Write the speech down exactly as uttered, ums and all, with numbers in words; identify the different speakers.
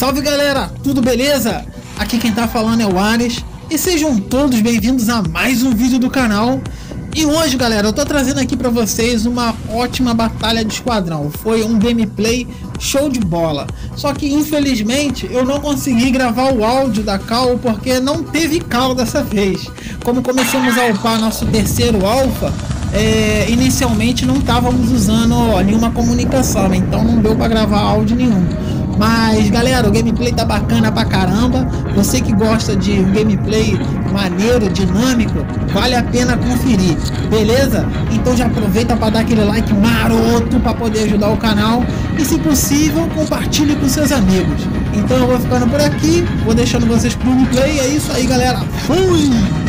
Speaker 1: Salve galera, tudo beleza? Aqui quem tá falando é o Ares e sejam todos bem-vindos a mais um vídeo do canal. E hoje galera, eu tô trazendo aqui pra vocês uma ótima batalha de esquadrão. Foi um gameplay show de bola. Só que infelizmente eu não consegui gravar o áudio da call porque não teve call dessa vez. Como começamos a upar nosso terceiro alpha, é, inicialmente não estávamos usando ó, nenhuma comunicação, então não deu para gravar áudio nenhum. Mas galera, o gameplay tá bacana pra caramba. Você que gosta de um gameplay maneiro, dinâmico, vale a pena conferir, beleza? Então já aproveita para dar aquele like maroto para poder ajudar o canal e, se possível, compartilhe com seus amigos. Então eu vou ficando por aqui, vou deixando vocês pro gameplay. É isso aí galera, fui!